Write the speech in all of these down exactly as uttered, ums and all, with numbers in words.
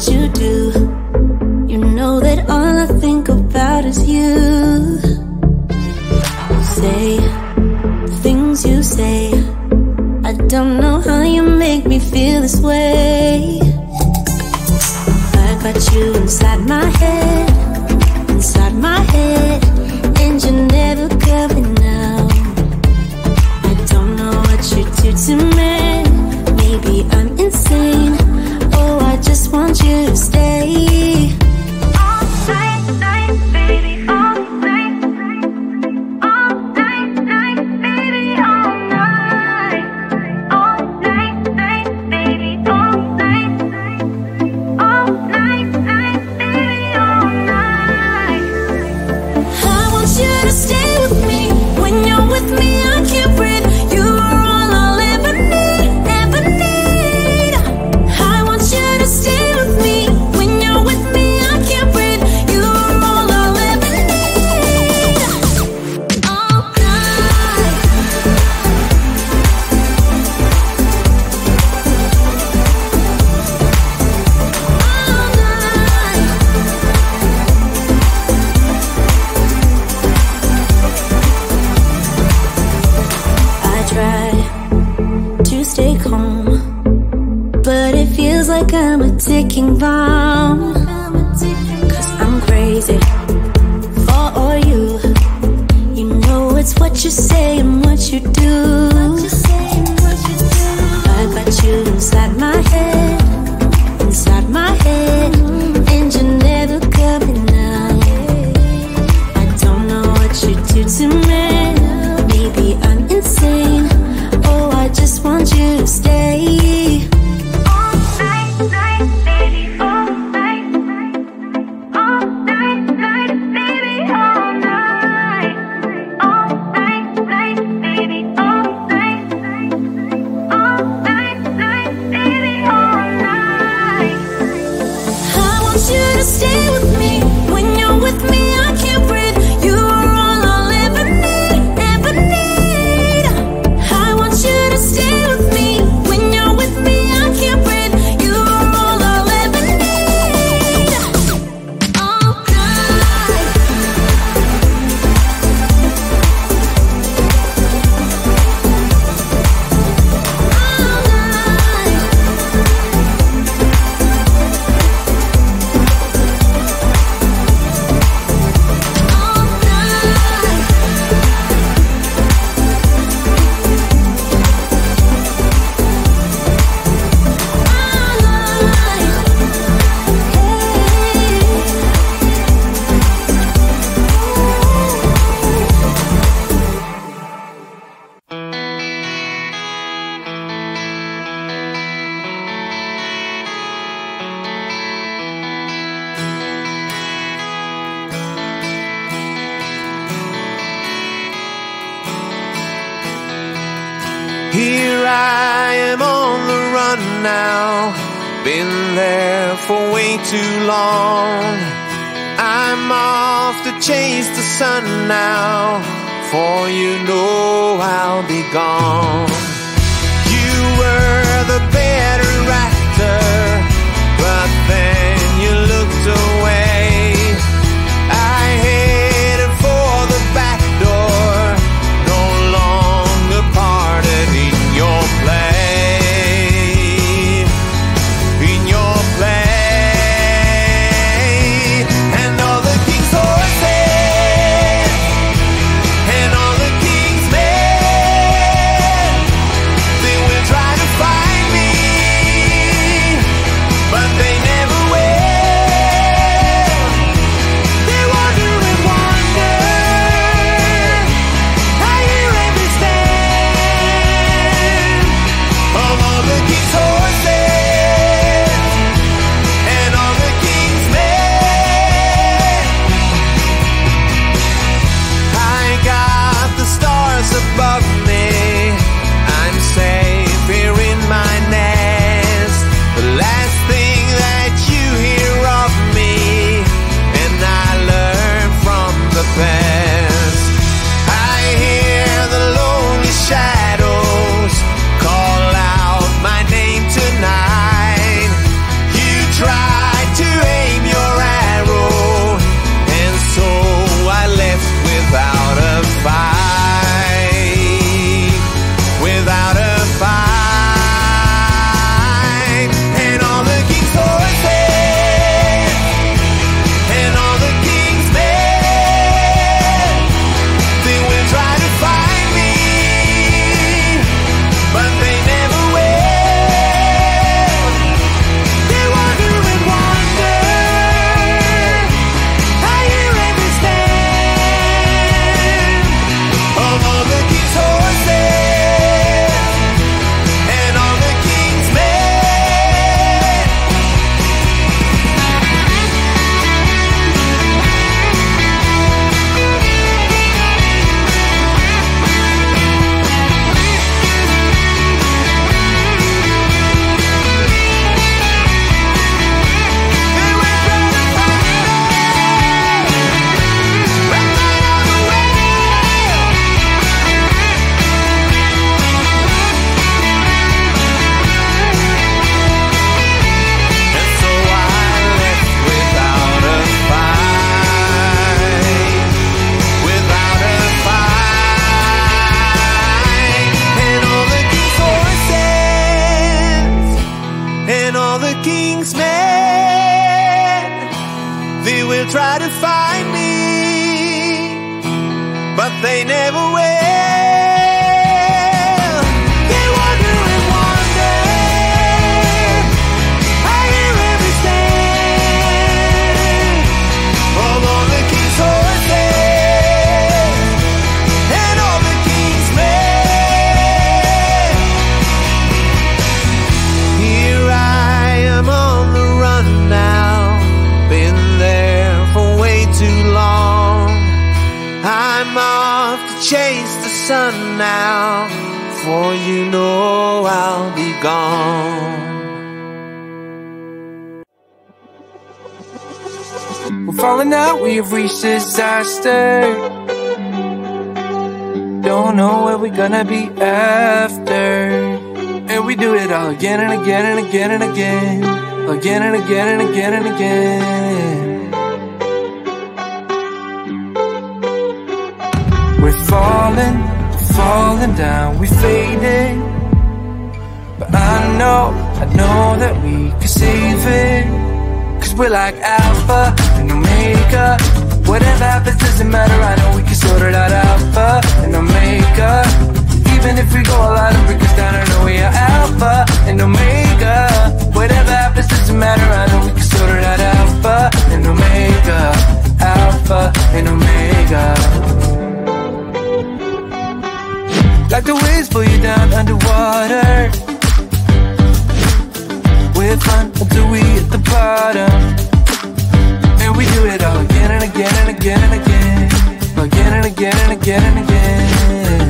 you do. You know that all I think about is you. You say the things you say, I don't know how you make me feel this way. I got you inside my head, inside my head, and you're never coming out. I don't know what you do to me. Maybe I'm insane. Oh, I just want you to stay. All night, night, baby, all night. All night, night, baby, all night. All night, night, baby, all night. All night, night, baby, all night. I want you to stay with me. When you're with me, I can't breathe. You are all I'll ever need, ever need. I want you to stay with me. When you're with me, I can't breathe. You are all I'll ever need. All night. All night. I try to stay calm, but it feels like I'm a ticking bomb. Cause I'm crazy for all you. You know it's what you say and what you do. I got you inside my head, inside my head, and you're never coming out. I don't know what you do to me. Maybe I'm insane. Oh, I just want you to stay. All night, night, baby, all night. All night, night, baby, all night. All night, night, baby, all night. All night, night, baby, all night. I want you to stay with me. When you're with me, I can't breathe. You are all I'll ever need, ever need. I want you to stay with me. When you're with me, I can't breathe. You are all I'll ever need. All night. All night. All night. Here I am on the run now, been there for way too long. I'm off to chase the sun now, for you know I'll be gone. You were the better actor, but then you looked away. I headed for the back door, no longer parted in your play, in your play. And all the king's horses, and all the king's men, they will try to find me. try to find me, but they never will. They wonder and wonder, I hear every stand of all the king's horses and all the king's men. Here I am on the run now, been there for way too long. I'm off to chase the sun now, for you know I'll be gone. We're falling out, we have reached disaster. Don't know where we're gonna be after. And we do it all again and again and again and again, again and again and again and again. We're falling, falling down, we fading. But I know, I know that we can save it. Cause we're like Alpha and Omega. Whatever happens doesn't matter, I know we can sort it out. Alpha and Omega. Even if we go all out and break us down, I know we are Alpha and Omega. Whatever happens doesn't matter, I know we can sort it out. Alpha and Omega. Alpha and Omega. Like the waves pull you down underwater. We're fun until we hit the bottom. And we do it all again and again and again and again, again and again and again and again.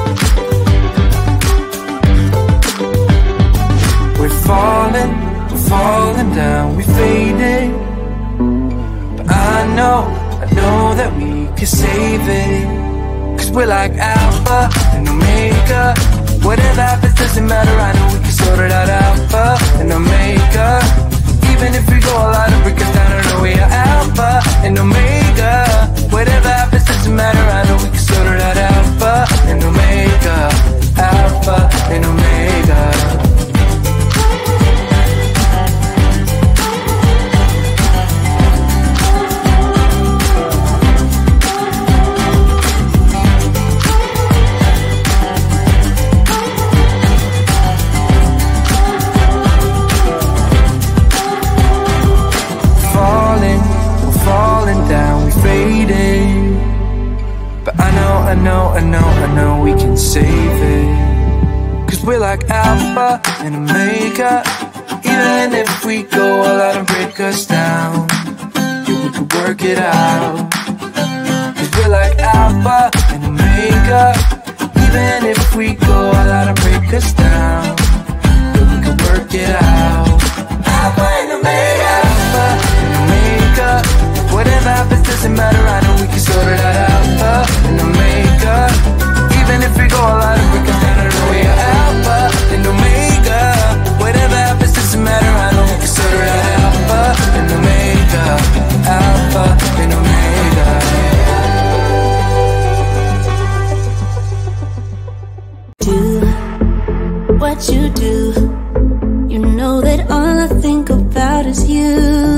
We're falling, we're falling down, we fading. But I know, I know that we can save it. Cause we're like Alpha and Omega. Whatever happens doesn't matter, I know we can sort it out. Alpha and Omega. Even if we go all out and break us down, I know we are Alpha and Omega. Whatever happens doesn't matter, I know we can sort it out. Alpha and Omega. Alpha and Omega. I know, I know, I know we can save it. Cause we're like Alpha and Omega. Even if we go all out and break us down, yeah, we can work it out. Cause we're like Alpha and Omega. Even if we go all out and break us down, yeah, we can work it out. Alpha and Omega. Alpha and Omega. Whatever happens doesn't matter, I know we can sort it out. Alpha and Omega. Even if we go all out and break us down, I know we are Alpha and Omega. Whatever happens doesn't matter, I know we can sort it out. Alpha and Omega. Alpha and Omega. Do what you do. You know that all I think about is you.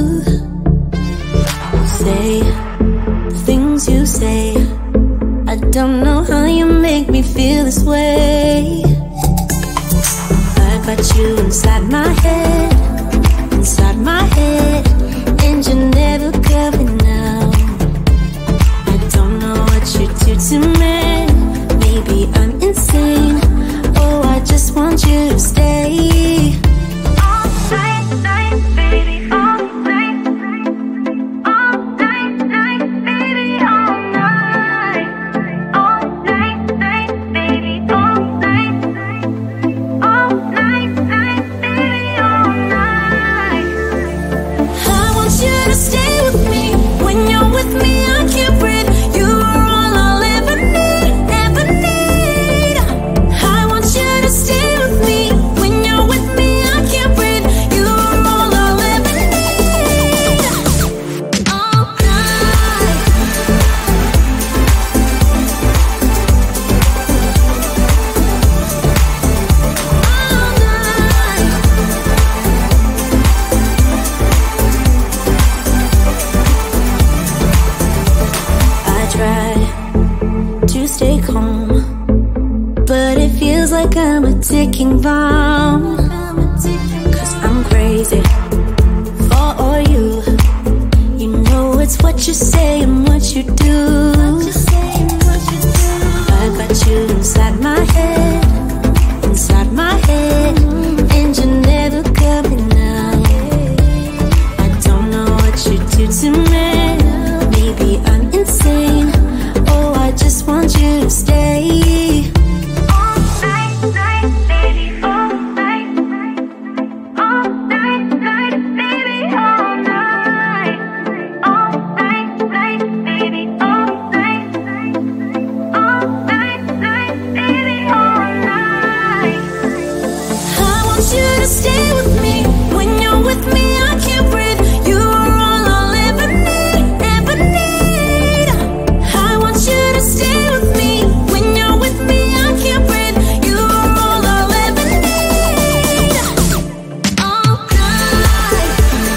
Say the things you say. I don't know how you make me feel this way. I got you inside my head, inside my head, and you're never coming out. I don't know what you do to me. Maybe I'm insane. Oh, I just want you to stay. All night, night, baby, all night. Oh like I'm a ticking bomb. Cause I'm crazy for you. You know it's what you say and what you do. I got you inside my head, inside my head, and you're never coming out. I don't know what you do to me. Maybe I'm insane. Oh, I just want you to stay. All night, night, baby, all night, all night, night, baby, all night, all night, night, baby, all night, all night, night, baby, all night. I want you to stay with me. When you're with me, I can't breathe. You are all I'll ever need, ever need. I want you to stay with me. When you're with me, I can't breathe. You are all I'll ever need. All night.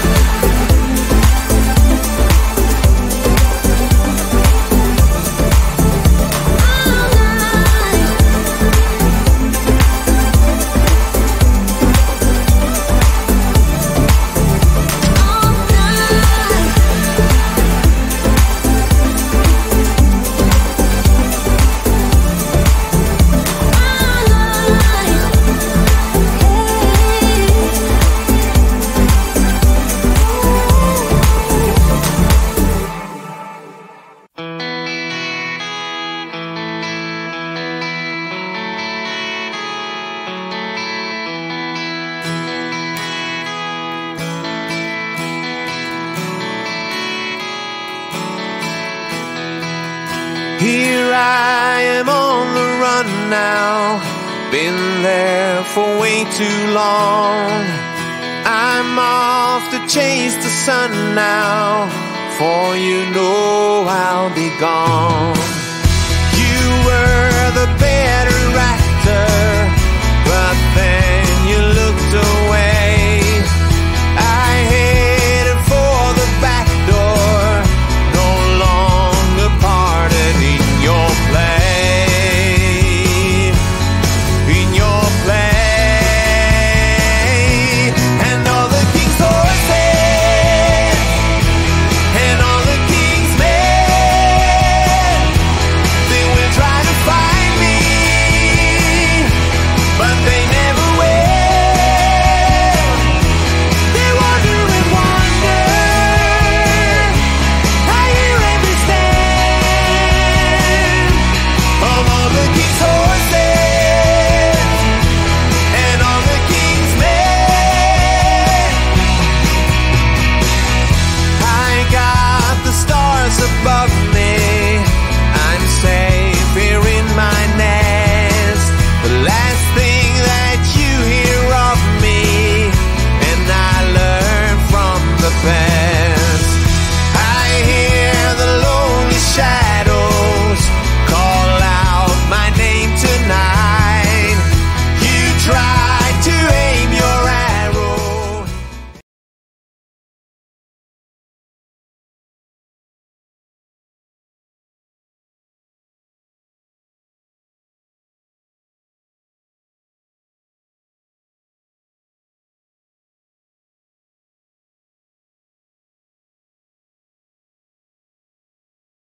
All night. All night. Here I am on the run now. Been there for way too long. I'm off to chase the sun now. For you know I'll be gone.